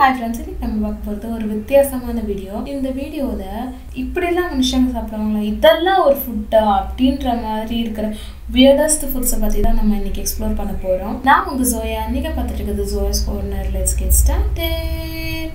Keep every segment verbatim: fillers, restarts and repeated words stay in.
Hi friends, நம்ம பார்க்க போறது ஒரு வித்தியாசமான வீடியோ. இந்த வீடியோல இப்படி எல்லாம் மனுஷங்க சாப்பிடுவாங்களா, இதெல்லாம் ஒரு ஃபுட்டா அப்படின்ற மாதிரி இருக்கிற weirdest foods பத்தி தான் நம்ம இன்னைக்கு எக்ஸ்ப்ளோர் பண்ண போறோம். நான் உங்க Zoya, நீங்க பார்த்துட்டு இருக்கிறது Zoya's Corner. Let's get started.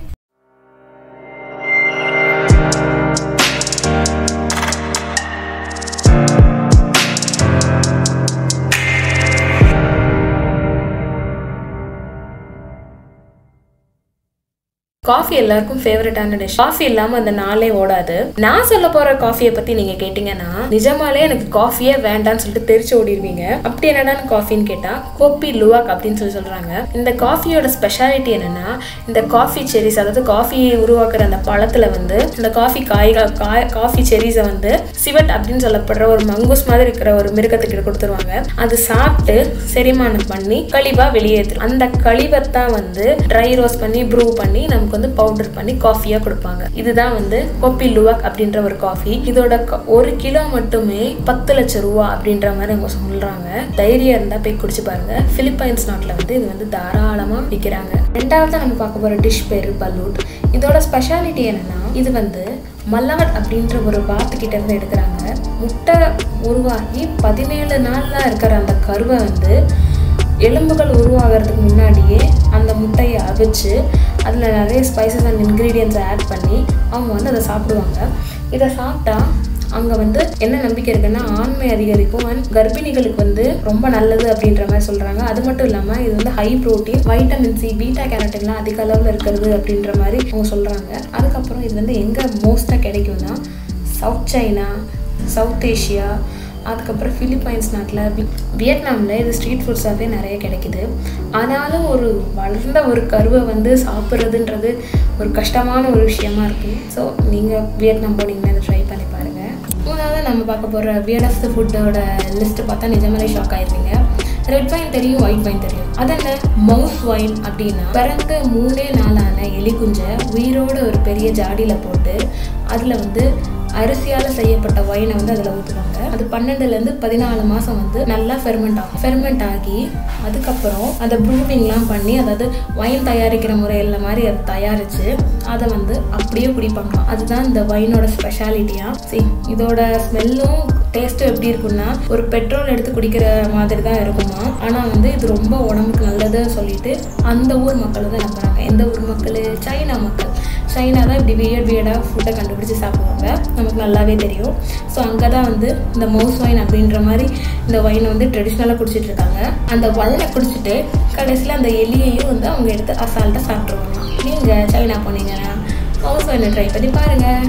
Coffee எல்லாருக்கும் ஃபேவரட்டான டிஷ். காஃபி இல்லாம அந்த நாளே ஓடாது. நான் சொல்ல போற காஃபியை பத்தி நீங்க கேட்டீங்கன்னா நிஜமாலே எனக்கு காஃபியே வேண்டாம்னு சொல்லிட்டு தெரிச்சு ஓடிடுவீங்க. அப்படி என்னடா காஃபின்னு கேட்டா கோப்பி லுவாக் அப்படின்னு சொல்லி சொல்றாங்க. இந்த காஃபியோட ஸ்பெஷாலிட்டி என்னன்னா, இந்த காஃபி செரிஸ், அதாவது காஃபி உருவாக்குற அந்த பழத்துல வந்து இந்த காஃபி காய்கள் காஃபி செரிஸை வந்து சிவட் அப்படின்னு சொல்லப்படுற ஒரு மங்கூஸ் மாதிரி இருக்கிற ஒரு மிருகத்துக்கிட்ட கொடுத்துருவாங்க. அது சாப்பிட்டு செரிமானம் பண்ணி கழிவா வெளியேற்றும். அந்த கழிவத்தான் வந்து ட்ரை ரோஸ்ட் பண்ணி ப்ரூ பண்ணி நமக்கு வந்து பவுடர் பண்ணி காஃபியா கொடுப்பாங்க. இதுதான் வந்து கோப்பி லுவாக் அப்படின்ற ஒரு காஃபி. இதோட ஒரு கிலோ மட்டுமே பத்து லட்சம் ரூபா அப்படின்ற மாதிரி அவங்க சொல்றாங்க. தைரியம் இருந்தா போய் குடிச்சு பாருங்க. பிலிப்பைன்ஸ் நாட்டுல வந்து இது வந்து தாராளமா விற்கிறாங்க. ரெண்டாவது நம்ம பார்க்க போற டிஷ் பேரு பலூட். இதோட ஸ்பெஷாலிட்டி என்னன்னா, இது வந்து மல்லாட் அப்படின்ற ஒரு வாத்துக்கிட்ட இருந்து எடுக்கிறாங்க. முட்டை உருவாகி பதினேழு நாள்ல இருக்கிற அந்த கருவை வந்து எலும்புகள் உருவாகிறதுக்கு முன்னாடியே அந்த முட்டையை அவிச்சு அதில் நிறைய ஸ்பைசஸ் அண்ட் இன்க்ரீடியன்ஸை ஆட் பண்ணி அவங்க வந்து அதை சாப்பிடுவாங்க. இதை சாப்பிட்டா அங்கே வந்து என்ன நம்பிக்கை இருக்குன்னா, ஆண்மை அதிகரிக்கும் அண்ட் கர்ப்பிணிகளுக்கு வந்து ரொம்ப நல்லது அப்படின்ற மாதிரி சொல்கிறாங்க. அது மட்டும் இல்லாமல் இது வந்து high protein, vitamin C, beta கேரட்டின்லாம் அதிக அளவில் இருக்கிறது அப்படின்ற மாதிரி அவங்க சொல்கிறாங்க. அதுக்கப்புறம் இது வந்து எங்கே மோஸ்ட்டாக கிடைக்கும்னா சவுத் சைனா, சவுத் ஏஷியா, அதுக்கப்புறம் பிலிப்பைன்ஸ் நாட்டில், வியட்நாமில் இது ஸ்ட்ரீட் ஃபுட்ஸாகவே நிறைய கிடைக்குது. ஆனாலும் ஒரு வளர்ந்த ஒரு கருவை வந்து சாப்பிட்றதுன்றது ஒரு கஷ்டமான ஒரு விஷயமா இருக்குது. ஸோ நீங்கள் வியட்நாம் போனீங்கன்னா இதை ட்ரை பண்ணி பாருங்கள். மூணாவது நம்ம பார்க்க போகிற வியர்டஸ்ட் ஃபுட்டோட லிஸ்ட்டு பார்த்தா நிஜமாலே ஷாக் ஆயிருவீங்க. ரெட் வைன் தெரியும், ஒயிட் வைன் தெரியும். அதென்ன மவுஸ் வைன் அப்படின்னா, பிறந்து மூணே நாளான எலி குஞ்சை உயிரோட ஒரு பெரிய ஜாடியில் போட்டு அதில் வந்து அரிசியால் செய்யப்பட்ட ஒயினை வந்து அதில் ஊற்றுவாங்க. அது பன்னெண்டுலேருந்து பதினாலு மாதம் வந்து நல்லா ஃபெர்மெண்ட் ஆகும். ஃபெர்மெண்ட் ஆகி அதுக்கப்புறம் அதை ப்ரூவிங்லாம் பண்ணி, அதாவது ஒயின் தயாரிக்கிற முறையில் மாதிரி அதை தயாரித்து அதை வந்து அப்படியே குடிப்பாங்க. அதுதான் இந்த ஒயினோட ஸ்பெஷாலிட்டியாக. சரி, இதோட ஸ்மெல்லும் டேஸ்ட்டும் எப்படி இருக்குன்னா, ஒரு பெட்ரோல் எடுத்து குடிக்கிற மாதிரி தான் இருக்குமா. ஆனால் வந்து இது ரொம்ப உடம்புக்கு நல்லதுன்னு சொல்லிட்டு அந்த ஊர் மக்கள் தான் நம்புறாங்க. எந்த ஊர் மக்கள்? சைனா மக்கள். சைனா தான் இப்படி வியர்ட் வியர்டாக ஃபுட்டை கண்டுபிடிச்சி சாப்பிடுவாங்க, நமக்கு நல்லாவே தெரியும். ஸோ அங்கே தான் வந்து இந்த மவுஸ் வைன் அப்படின்ற மாதிரி இந்த வைனை வந்து ட்ரெடிஷ்னலாக குடிச்சிட்டு இருக்காங்க. அந்த வைனை குடிச்சிட்டு கடைசியில் அந்த எலியையும் வந்து அவங்க எடுத்து அசால்ட்டாக சாப்பிட்ருவாங்க. நீங்கள் சைனா போனீங்கன்னா மவுஸ் வைனை ட்ரை பண்ணி பாருங்கள்.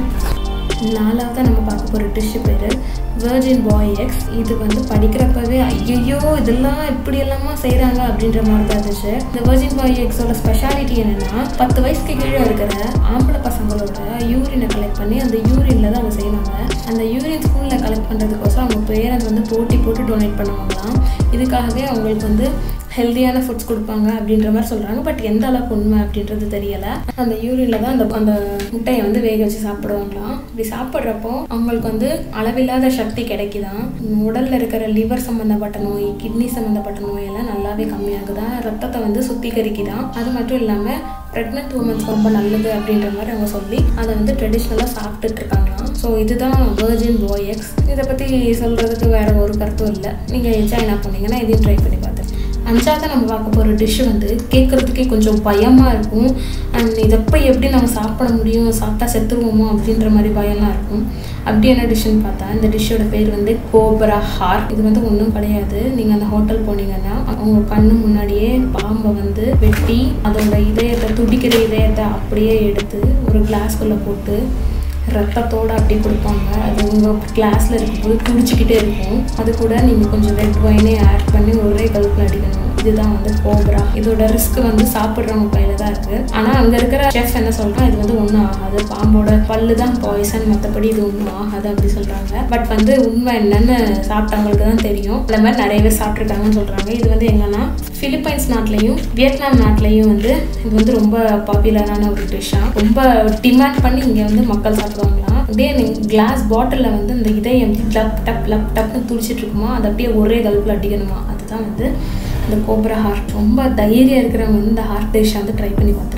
நாலாவது நம்ம பார்க்க போகிற டிஷ்ஷு பேர் வெர்ஜின் பாய் எக்ஸ். இது வந்து படிக்கிறப்பவே ஐயோ இதெல்லாம் இப்படி எல்லாமா செய்கிறாங்க அப்படின்ற மாதிரி தான் இருந்துச்சு. இந்த வெர்ஜின் பாய் எக்ஸோட ஸ்பெஷாலிட்டி என்னென்னா, பத்து வயசுக்கு கீழே இருக்கிற ஆம்பளை பசங்களோட யூரினை கலெக்ட் பண்ணி அந்த யூரினில் தான் அவங்க செய்வாங்க. அந்த யூரின் ஸ்கூலில் கலெக்ட் பண்ணுறதுக்கோசரம் அவங்க பேரண்ட்ஸ் வந்து போட்டி போட்டு டொனேட் பண்ணுவாங்களாம். இதுக்காகவே அவங்களுக்கு வந்து ஹெல்த்தியான ஃபுட்ஸ் கொடுப்பாங்க அப்படின்ற மாதிரி சொல்கிறாங்க. பட் எந்த அளவுக்கு உண்மை அப்படின்றது தெரியலை. அந்த யூரினில் தான் அந்த அந்த முட்டையை வந்து வேக வச்சு சாப்பிடுவாங்களாம். இப்படி சாப்பிட்றப்போ அவங்களுக்கு வந்து அளவில்லாத சக்தி கிடைக்குதான். உடலில் இருக்கிற லிவர் சம்மந்தப்பட்ட நோய், கிட்னி சம்மந்தப்பட்ட நோயெல்லாம் நல்லாவே கம்மியாகுதான். ரத்தத்தை வந்து சுத்திகரிக்குதான். அது மட்டும் இல்லாமல் ப்ரெக்னென்ட் உமன்ஸ் ரொம்ப நல்லது அப்படின்ற மாதிரி அவங்க சொல்லி அதை வந்து ட்ரெடிஷ்னலாக சாப்பிட்டுட்டு இருக்காங்களாம். ஸோ இதுதான் வெர்ஜின் பாய் எக்ஸ். இதை பற்றி சொல்கிறதுக்கு வேறு ஒரு கருத்தும் இல்லை. நீங்கள் சைனா போனீங்கன்னா இதையும் ட்ரை பண்ணி பார்த்துருக்கேன். அஞ்சாவது நம்ம பார்க்க போகிற டிஷ்ஷு வந்து கேட்குறதுக்கே கொஞ்சம் பயமாக இருக்கும். அண்ட் இதப்போ எப்படி நம்ம சாப்பிட முடியும், சாப்பிட்டா செத்துருவோமோ அப்படின்ற மாதிரி பயம்லாம் இருக்கும். அப்படி என்ன டிஷ்ஷுன்னு பார்த்தா, இந்த டிஷ்ஷோட பேர் வந்து கோப்ரா ஹார்ட். இது வந்து ஒன்றும் கிடையாது. நீங்கள் அந்த ஹோட்டல் போனீங்கன்னா அவங்க கண்ணு முன்னாடியே பாம்பை வந்து வெட்டி அதோட இதயத்தை, துடிக்கிற இதயத்தை அப்படியே எடுத்து ஒரு கிளாஸ்குள்ளே போட்டு ரத்தத்தோடு அப்படி கொடுப்பாங்க. அது உங்கள் கிளாஸில் இருக்கும்போது துடிச்சிக்கிட்டே இருக்கும். அது கூட நீங்கள் கொஞ்சம் ரெட் வைனே ஆட் பண்ணி ஒரே கல்ப்பில் அடிக்கணும். இதுதான் வந்து கோப்ரா. இதோட ரிஸ்க் வந்து சாப்பிட்றவங்க கையில தான் இருக்குது. ஆனால் அங்கே இருக்கிற செஃப் என்ன சொல்கிறான், இது வந்து ஒன்றும் ஆகாது, பாம்போட பல்லு தான் பாய்சன், மற்றபடி இது ஒன்றும் ஆகாது அப்படி சொல்கிறாங்க. பட் வந்து உண்மை என்னன்னு சாப்பிட்டவங்களுக்கு தான் தெரியும். அந்த மாதிரி நிறைய பேர் சாப்பிட்ருக்காங்கன்னு சொல்கிறாங்க. இது வந்து எங்கன்னா பிலிப்பைன்ஸ் நாட்டிலையும் வியட்நாம் நாட்டிலையும் வந்து இது வந்து ரொம்ப பாப்புலரான ஒரு டிஷ்ஷாக, ரொம்ப டிமாண்ட் பண்ணி இங்கே வந்து மக்கள் சாப்பிடுவாங்களாம். அப்படியே கிளாஸ் பாட்டிலில் வந்து இந்த இதயம் லப் டப் லப் டப்னு துடிச்சிட்டு இருக்குமா, அது அப்படியே ஒரே கல்ப்பில் அடிக்கணுமா. அதுதான் வந்து இந்த கோப்ரா ஹார்ட். ரொம்ப தைரியம் இருக்கிறவங்க வந்து இந்த ஹார்ட் டிஷ் வந்து ட்ரை பண்ணி பார்த்துருக்கேன்.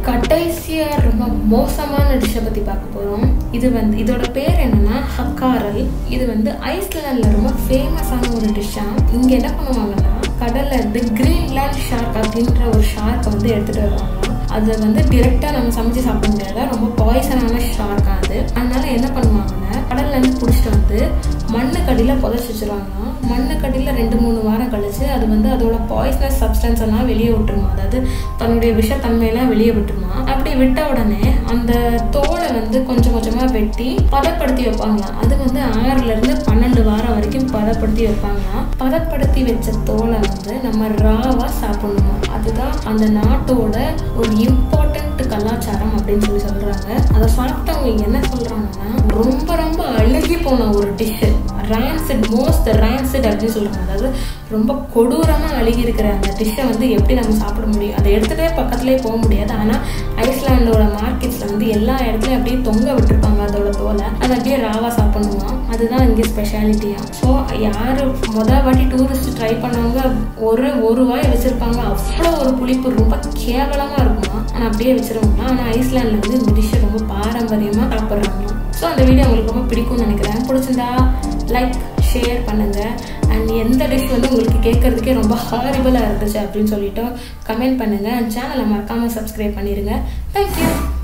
கடைசியா ரொம்ப மோசமான டிஷ்ஷை பத்தி பார்க்க போறோம். இது வந்து இதோட பேர் என்னன்னா ஹக்காரல். இது வந்து ஐஸ்லாண்ட்ல ரொம்ப ஃபேமஸான ஒரு டிஷ்ஷா. இங்க என்ன பண்ணுவாங்கன்னா கடல்ல இருந்து கிரீன்லேண்ட் ஷார்க் அப்படின்ற ஒரு ஷார்க்கை வந்து எடுத்துட்டு வருவாங்க. அதை வந்து டிரெக்டா நம்ம சமைச்சு சாப்பிட முடியாத ரொம்ப பாய்சனான ஷார்க் அது. அதனால என்ன பண்ணுவாங்கன்னா கடல்ல இருந்து பிடிச்சிட்டு வந்து மண்ணு கடியில புதைச்சி வச்சிருவாங்க. மண்ணு கடியில ரெண்டு மூணு வாரம் கழிச்சு அது வந்து அதோட பாய்சனஸ் சப்ஸ்டன்ஸ் எல்லாம் வெளியே விட்டுருமா, அதாவது தன்னுடைய விஷத்தன்மையெல்லாம் வெளியே விட்டுருமா. அப்படி விட்ட உடனே அந்த தோலை வந்து கொஞ்சம் கொஞ்சமா வெட்டி பதப்படுத்தி வைப்பாங்களாம். அது வந்து ஆறுல இருந்து பன்னெண்டு வாரம் வரைக்கும் பதப்படுத்தி வைப்பாங்களாம். பதப்படுத்தி வச்ச தோலை வந்து நம்ம ராவா சாப்பிடணுமா. அதுதான் அந்த நாட்டோட ஒரு இம்பார்ட்டன்ட் கலாச்சாரம் அப்படின்னு சொல்லி சொல்றாங்க. அதை சாப்பிட்டவங்க என்ன சொல்றாங்கன்னா ரொம்ப ரொம்ப அழுகி போன ஒரு டிஷ், ரான்சிட், மோஸ்ட் ரான்சிட் அப்படின்னு சொல்றாங்க. அதாவது ரொம்ப கொடூரமா அழுகி இருக்கிற அந்த டிஷ்ஷை வந்து எப்படி நம்ம சாப்பிட முடியும்? அதை எடுத்துகிட்டே பக்கத்துலேயே போக முடியாது. ஆனால் ஐஸ்லாண்டோட மார்க்கெட்ஸில் வந்து எல்லா இடத்துலையும் அப்படியே தொங்க விட்டுருப்பாங்க அதோட தோலை. அதை அப்படியே ராவா சாப்பிடணுமா. அதுதான் இங்கே ஸ்பெஷாலிட்டியா. ஸோ யார் மொதல் வாட்டி டூரிஸ்ட் ட்ரை பண்ணவங்க ஒரு ஒரு வாய் வச்சுருப்பாங்க. அவ்வளோ ஒரு புளிப்பு ரொம்ப கேவலமாக இருக்குமா. ஆனால் அப்படியே வச்சுருவாங்க. ஆனால் ஐஸ்லாண்டில் வந்து இந்த டிஷ்ஷை ரொம்ப பாரம்பரியமாக சாப்பிட்றாங்க. ஸோ அந்த வீடியோ உங்களுக்கு ரொம்ப பிடிக்கும்னு நினைக்கிறேன். பிடிச்சிருந்தா லைக் ஷேர் பண்ணுங்கள். அண்ட் எந்த டிஷ் வந்து உங்களுக்கு கேட்குறதுக்கே ரொம்ப ஹாரிபிளாக இருந்துச்சு அப்படின்னு சொல்லிட்டு கமெண்ட் பண்ணுங்கள். சேனலை மறக்காமல் சப்ஸ்கிரைப் பண்ணிடுங்க. தேங்க்யூ.